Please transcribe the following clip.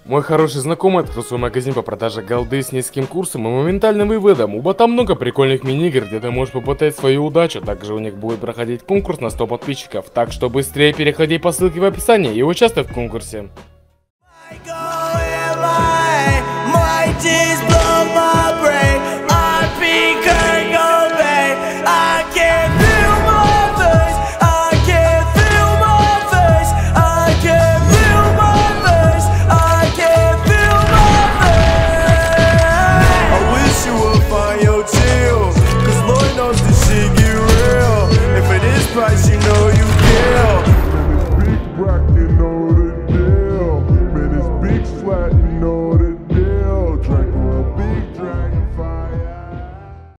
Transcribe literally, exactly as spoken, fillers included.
Мой хороший знакомый открыл свой магазин по продаже голды с низким курсом и моментальным выводом. У бота много прикольных мини-игр, где ты можешь попытать свою удачу. Также у них будет проходить конкурс на сто подписчиков. Так что быстрее переходи по ссылке в описании и участвуй в конкурсе. My days blow